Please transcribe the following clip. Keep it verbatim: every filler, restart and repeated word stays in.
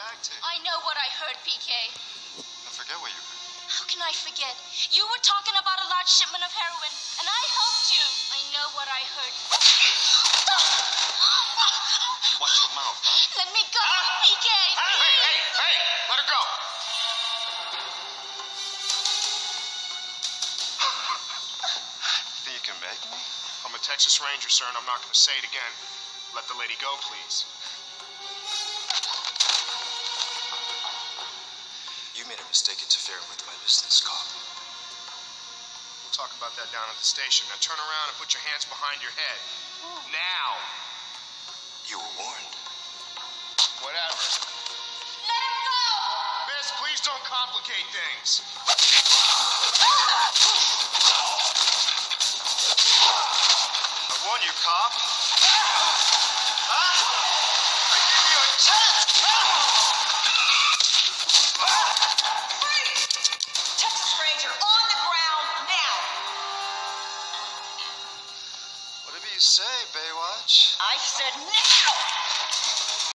bag to? I know what I heard, P K. I forget what you heard. How can I forget? You were talking about a large shipment of heroin, and I helped you. I know what I heard. Watch your mouth, huh? Let me go, Ah! P K. Ah! Hey, hey, hey! Let her go! Think you can make me? I'm a Texas Ranger, sir, and I'm not going to say it again. Let the lady go, please. You made a mistake interfering with my business, cop. We'll talk about that down at the station. Now turn around and put your hands behind your head. Now! You were warned. Whatever. Let him go! Miss, please don't complicate things. I warn you, cop. Huh? I gave you a chance! Texas Ranger, on the ground now! Whatever you say, Baywatch. I said now!